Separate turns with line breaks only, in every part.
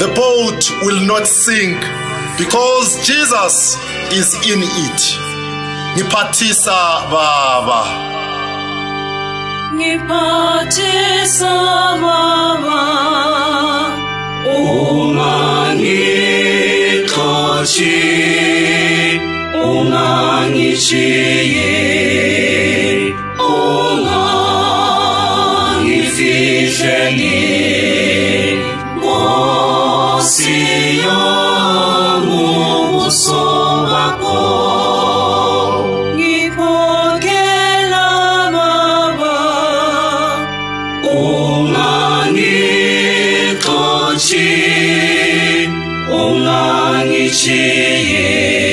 the boat will not sink because Jesus is in it. Ngiphathisa Baba.
Ngiphathisa Baba. Ungangixoshi, ungangishiye, ungangifihleli, Nkosi yami ubuso bakho. Ngikhokela Baba, ungangixoshi, ungangishiye,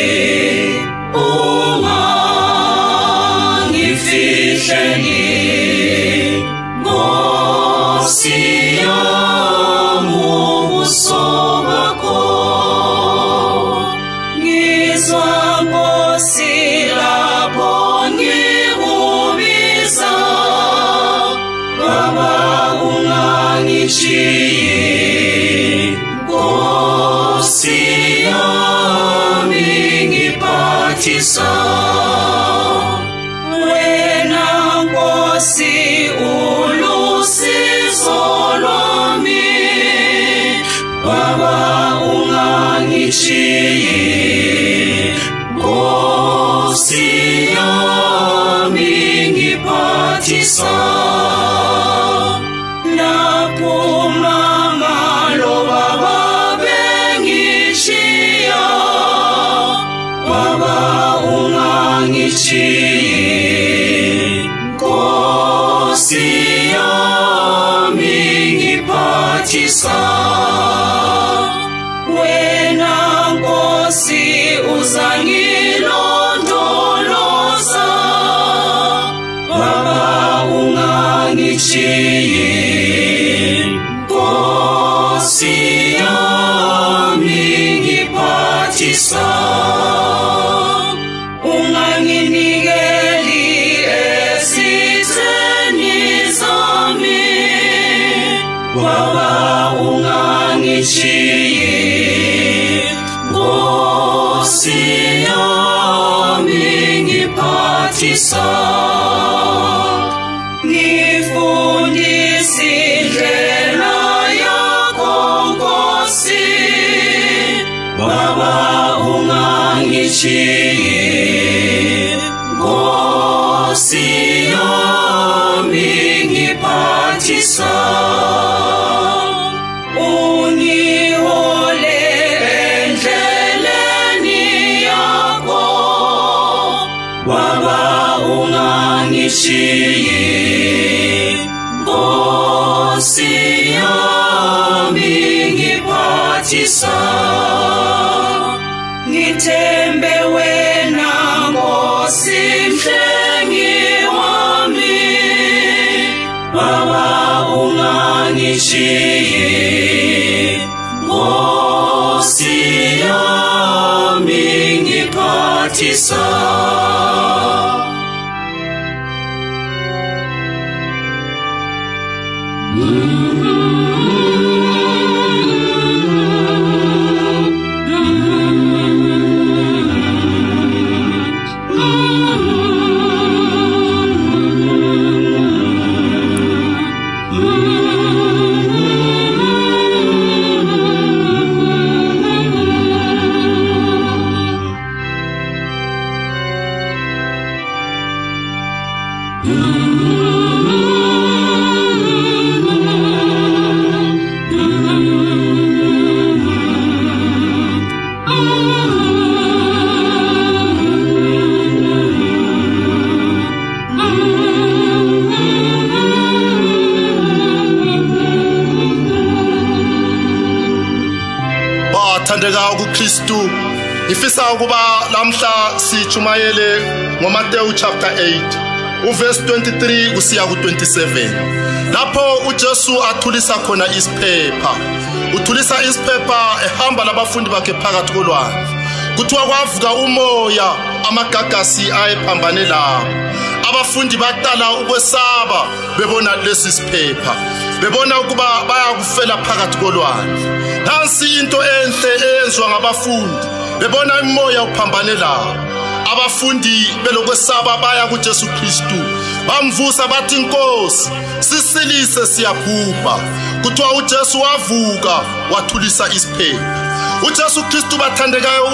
ungangifihleli, Nkosi yami ubuso bakho. Ngizwa Nkosi lapho ngikubiza, Baba ungangishiyi, Nkosi yami ngiphathisa. Wena Nkosi ulusizo lwami, Baba ungangishiyi, Nkosi yami ngiphathisa. Lapho mama lo baba bengishiya, Baba ungangishiyi, Nkosi yami ngiphathisa. Wena Nkosi uzangilondoloza, Baba ungangishiyi, Nkosi yami ngiphathisa. Unganginikeli ezitheni zami, Baba ungangishiyi, Nkosi yami ngiphathisa. Ngifundisa indlela yakho Nkosi, Baba ungangishiyi, Nkosi yami ngiphathisa. Ungihole endleleni yakho, Baba ungangishiyi, Nkosi yami ngiphathisa. Ngithembe wena Nkosi mhlengi wami, Baba ungangishiyi, Nkosi yami ngiphathisa.
Bathandeka kuKristu, ngifisa ukuba lamhla sichumayele ngoMateyu chapter 8 uverse 23 kusiya ku27. Lapho uJesu athulisa khona isiphepha. Uthulisa isiphepha ehamba labafundi bakhe phakathi kolwandle. Kuthiwa kwavuka umoya, amagagasi ayephambane lawo. Abafundi baqala ukwesaba bebona lesi siphepha. Bebona ukuba bayakufela phakathi kolwandle. nansi into enhle eyenzwa ngabafundi bebona umoya uphambane lawo. Abafundi belokwesaba baya kuJesu Kristu bamvusa bathi Nkosi sisilise siyabhubha. Kuthiwa uJesu wavuka wathulisa isiphepho. uJesu Kristu bathandekayo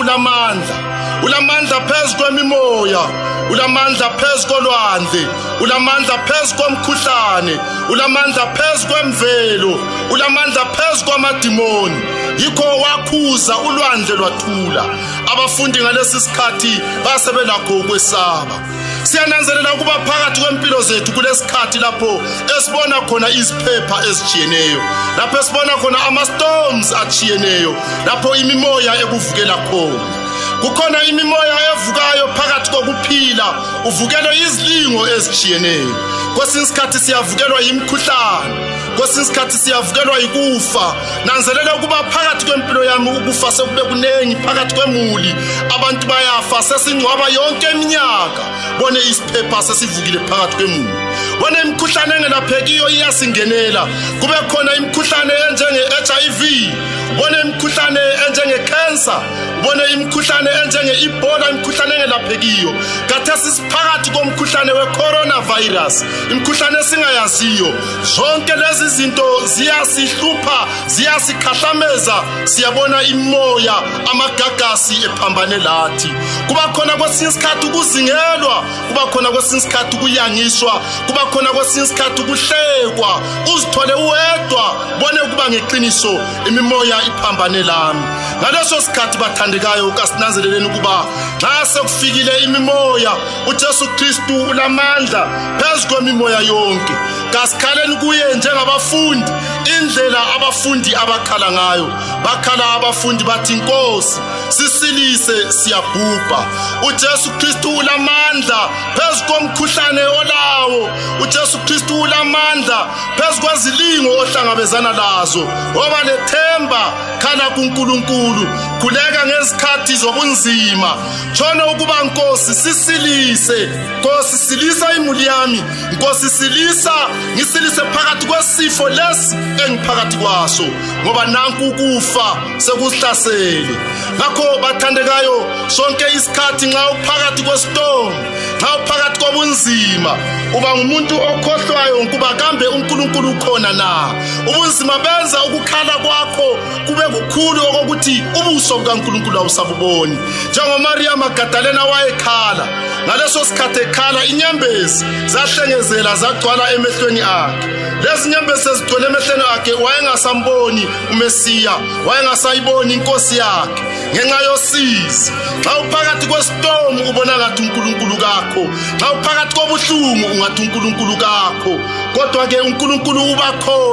ulamandla phezu kwemimoya, ulamandla phezu kolwandle, ulamandla phezu komkhuhlane, ulamandla phezu kwemvelo, ulamandla phezu kwamadimoni. Yikho wakhuza ulwandle lwathula. Abafundi ngalesi sikhathi basebelakho ukwesaba. Siyananzelela ukuba phakathi kwempilo zethu kulesikhathi lapho esibona khona iziphepha ezijiyeneyo, lapho esibona khona ama-storms ajiyeneyo, lapho imimoya ekuvukela khona. Kukhona imimoya evukayo phakathi kokuphila, uvukelwe izilingo ezijiyeneyo. Kwesinye isikhathi siyavukelwa yimkhuhlane, kwesinye isikhathi siyavukelwa yikufa. Nanzelela ukuba phakathi kwempilo yami ukufa sekube kunengi phakathi kwemuli. Abantu bayafa, sesingcwaba yonke iminyaka. Bone isiphepha sesivukile phakathi kwemuli. Bone imikhuhlane engelaphekiyo iyasingenela. Kube khona imikhuhlane enjenge-HIV, bone imikhuhlane enjenge-cancer, bone imikhuhlane enjenge-Ebola, imikhuhlane engelaphekiyo. Khathesi siphakathi komkhuhlane we-coronavirus, imikhuhlane esingayaziyo. Zonke lezi zinto ziyasihlupha, ziyasikhahlameza. Siyabona imoya, amagagasi ephambane lathi. Kuba khona kwesinye isikhathi ukuzingelwa, kuba khona kwesinye isikhathi ukuyangiswa, kuba khona kwesinye isikhathi ukuhlekwa, uzithole uwedwa. Bone ukuba ngeqiniso imimoya iphambane lami. Ngaleso sikhathi bathandekayo kasinanzeleleni ukuba nxa sekufikile imimoya, uJesu Kristu ulamandla phezu kwemimoya yonke. Kasikhaleni kuye njengabafundi indlela abafundi abakhala ngayo. Bakhala abafundi bathi Nkosi sisilise siyabhubha. uJesu Kristu ulamandla phezu komkhuhlane olawo. uJesu Kristu ulamandla phezu kwezilingo ohlangabezana lazo. Woba lethemba, khala kuNkulunkulu, khuleka ngezikhathi zobunzima. Tshona ukuba Nkosi sisilise, Nkosi silisa imuli yami, Nkosi silisa, ngisilise phakathi kwesifo lesi engiphakathi kwaso, ngoba nanku ukufa sekusihlasele. Ngakho bathandekayo, sonke isikhathi nxa uphakathi kwestorm, nxa uphakathi kobunzima, uba ngumuntu okhohlwayo ukuba kambe uNkulunkulu ukhona na. Ubunzima benza ukukhala kwakho kube kukhulu okokuthi ubuso bukaNkulunkulu awusabuboni. NjengoMaria Magdalena wayekhala, ngaleso sikhathi ekhala inyembezi zahlengezela zagcwala emehlweni akhe. Lezi nyembezi sezigcwele emehlweni akhe wayengasamboni uMesiya, wayengasayiboni inkosi yakhe ngenxa yosizi. Xa uphakathi kwestorm ubona ngathi uNkulunkulu kakho, xa uphakathi kobuhlungu ungathi uNkulunkulu kakho. Kodwa ke uNkulunkulu uba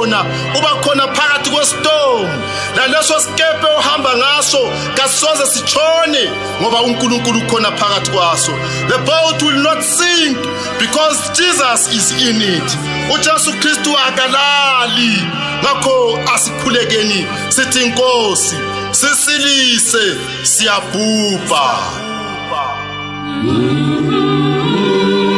khona phakathi kwestorm. Naleso sikepe ohamba ngaso kasoze sitshone ngoba uNkulunkulu ukhona phakathi kwaso. The boat will not sink because Jesus is in it. uJesu Kristu akalali. Ngakho asikhulekeni sithi Nkosi sisilise siyabhubha.